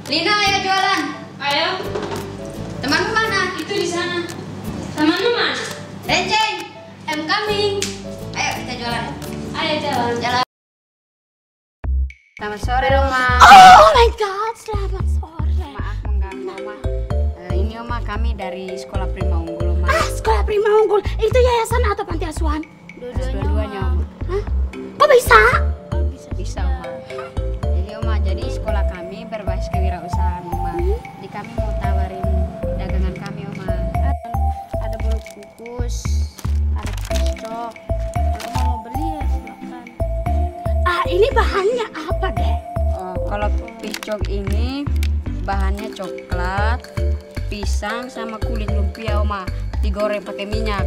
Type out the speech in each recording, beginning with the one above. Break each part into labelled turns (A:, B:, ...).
A: Lina, ayo jualan.
B: Ayo.
A: Temanmu mana?
B: Itu di sana. Temanmu mana?
A: Renceng, I'm coming. Ayo kita jualan.
B: Ayo jalan.
A: Jalan. Selamat sore, Oma.
C: Oh my God, selamat sore.
A: Maaf mengganggu, Oma. Ini Oma, kami dari Sekolah Prima Unggul, Oma.
C: Sekolah Prima Unggul. Itu yayasan atau panti asuhan?
A: Dua-duanya, Oma.
C: Hah? Kok bisa?
A: Bisa, Oma. Jadi, Oma, jadi sekolah kami berbasis kewirausahaan, Oma. Jadi kami mau tawarin dagangan kami, Oma.
D: Ada bolu kukus, ada piscok. Kalau mau beli ya silakan.
C: Ini bahannya apa deh?
A: Oh, kalau piscok ini bahannya coklat, pisang sama kulit lumpia, Oma. Digoreng pakai minyak.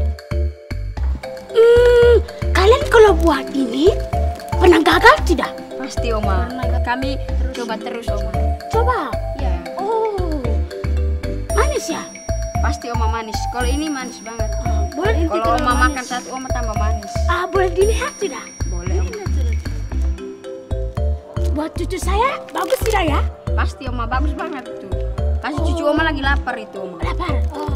C: Kalian kalau buat ini pernah gagal tidak?
A: Pasti, Oma. Kami coba terus, Oma.
C: Coba.
A: Ya,
C: Oh, manis ya?
A: pasti Oma manis. Kalau ini manis banget.
C: Boleh.
A: Kalau Oma makan satu, Oma tambah manis.
C: Boleh dilihat tidak?
A: Boleh, Oma.
C: Buat cucu saya bagus tidak ya?
A: Pasti, Oma, bagus banget tuh. Kasih cucu Oma lagi lapar itu, Oma.
C: Lapar.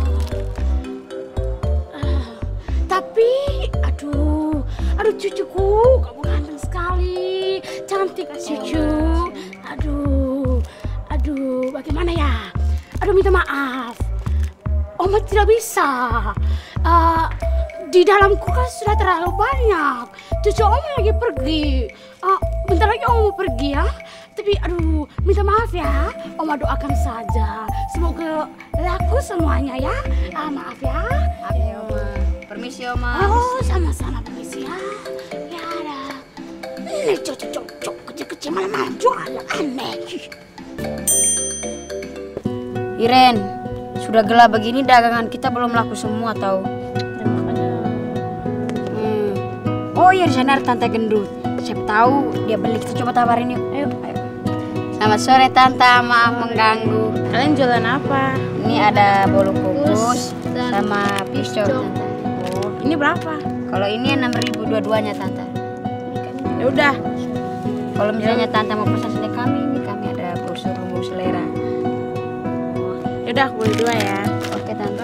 C: Tapi, aduh cucuku, kamu ganteng sekali, cantik cucu. Aduh, bagaimana ya? Aduh, minta maaf, Oma tidak bisa. Di dalam kulkas sudah terlalu banyak. Cucu Oma lagi pergi. Bentar lagi Oma mau pergi ya. Tapi aduh, minta maaf ya. Oma doakan saja. Semoga laku semuanya ya. Maaf ya.
A: Maaf ya, Oma. Permisi, Oma.
C: Oh, sama-sama, permisi ya. Ya dah. Ini cocok kecil-kecil malam-malam jualan aneh.
A: Iren, sudah gelap begini dagangan kita belum laku semua tahu. Oh iya, di sana ada Tante Gendut. Siapa tahu dia beli, kita coba tawarin yuk. Ayo. Selamat sore, Tante. Maaf mengganggu.
D: Kalian jualan apa?
A: Ini ada bolu kukus sama piscok, Tante.
D: Oh, ini berapa?
A: Kalau ini 6.000 dua-duanya, Tante.
D: Ya udah.
A: Kalau misalnya Tante mau pesan sendiri ini kami ada brosur lumur selera.
D: Ya udah, beli 2 ya.
A: Oke, Tante.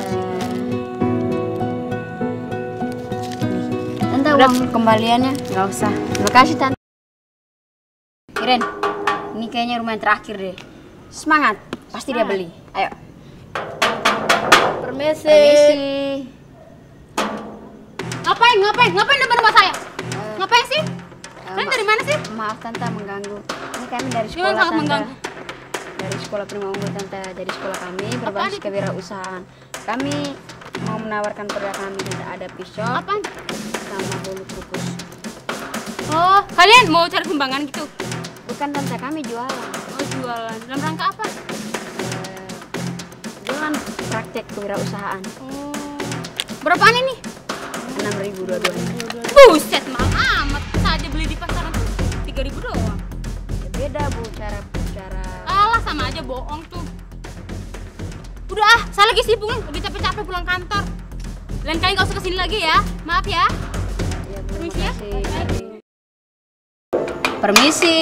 A: Tante, uang kembaliannya.
D: Nggak usah.
A: Terima kasih, Tante. Iren, ini kayaknya rumah yang terakhir deh. Semangat, pasti dia beli. Ayo.
D: Permisi.
C: Ngapain depan rumah saya? Ngapain sih? Kalian dari mana sih?
A: Maaf, Tante, mengganggu. Ini kami dari
C: Gimana
A: sekolah,
C: sangat
A: Tante.
C: mengganggu?
A: Dari Sekolah Prima Unggul, Tante. Jadi sekolah kami berbasis kewirausahaan. Kami mau menawarkan produk kami, Tante. Ada piscok
C: Apaan?
A: sama bolu kukus.
C: Oh, kalian mau cari sumbangan gitu?
A: Bukan, Tante, kami jualan.
C: Oh, jualan. Dalam rangka apa?
A: Jualan praktek kewirausahaan.
C: Oh. Berapaan ini?
A: 6.000 dua-duanya.
C: Buset, mahal amat. Saja beli di pasaran tuh 3.000 doang.
A: Ya, beda, Bu, cara
C: Alah, sama aja bohong tuh. Udah saya lagi sibuk nih, udah capek-capek pulang kantor. Lain kali nggak usah kesini lagi ya. Maaf ya.
A: Ya, Bu,
C: Permisi ya.
A: makasih. Permisi.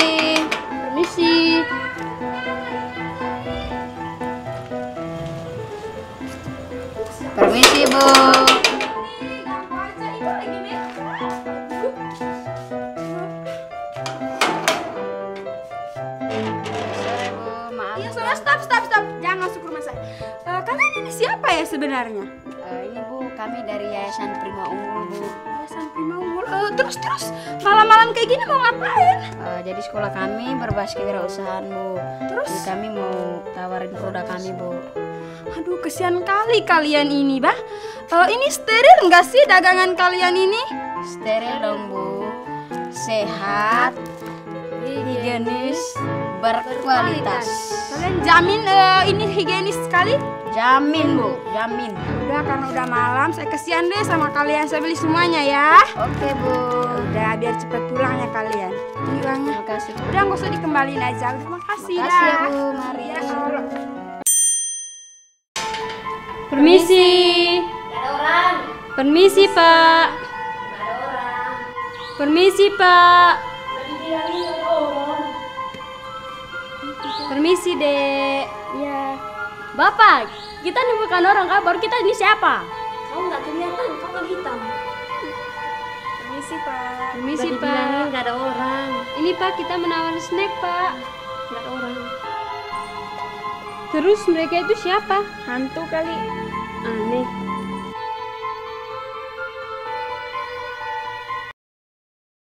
A: Permisi, Bu. Sore, Bu. Maaf.
D: Iya, stop. Jangan masuk rumah saya. Kalian ini siapa ya sebenarnya?
A: Ini, Bu, kami dari Yayasan Prima Unggul, Bu.
D: Yayasan Prima Unggul. Terus malam-malam kayak gini mau ngapain?
A: Jadi sekolah kami berbasis kewirausahaan, Bu.
D: Terus?
A: Jadi kami mau tawarin produk kami, Bu.
D: Aduh, kesian kali kalian ini, Bah. Ini steril nggak sih dagangan kalian ini?
A: Steril dong, Bu. Sehat, higienis, berkualitas.
D: Kalian jamin ini higienis sekali?
A: Jamin, Bu, jamin.
D: Udah, karena udah malam, saya kesian deh sama kalian. Saya beli semuanya ya.
A: Oke, Bu.
D: Udah, biar cepet pulang ya kalian. Ini uangnya.
A: Terima kasih, Bu.
D: Udah, nggak usah dikembaliin aja. Udah, makasih
A: Makasih ya,
D: dah.
A: Bu. Mari.
D: Ya, Allah.
B: Permisi. Permisi, Pak. Permisi, Pak. Permisi, Dek.
C: Iya. Bapak, kita nih bukan orang kah? Baru kita ini siapa?
D: Kau nggak kelihatan, kau kan hitam. Permisi, Pak.
B: Permisi,
D: Udah
B: Pak.
D: dibilangin nggak ada orang.
B: Ini Pak, kita menawar snack, Pak.
D: Nggak ada orang.
B: Terus mereka itu siapa?
D: Hantu kali.
B: Aneh.